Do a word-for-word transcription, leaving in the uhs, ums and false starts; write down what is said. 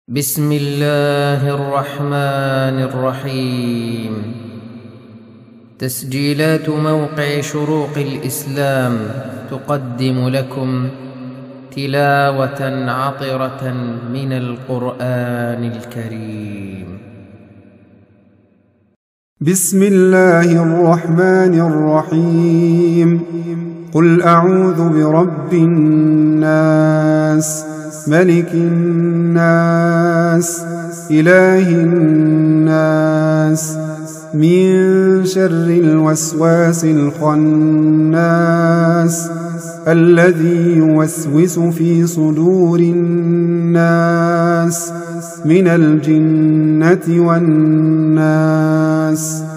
بسم الله الرحمن الرحيم. تسجيلات موقع شروق الإسلام تقدم لكم تلاوة عطرة من القرآن الكريم. بسم الله الرحمن الرحيم. قل أعوذ برب الناس ملك الناس إله الناس من شر الوسواس الخناس الذي يوسوس في صدور الناس من الجنة والناس.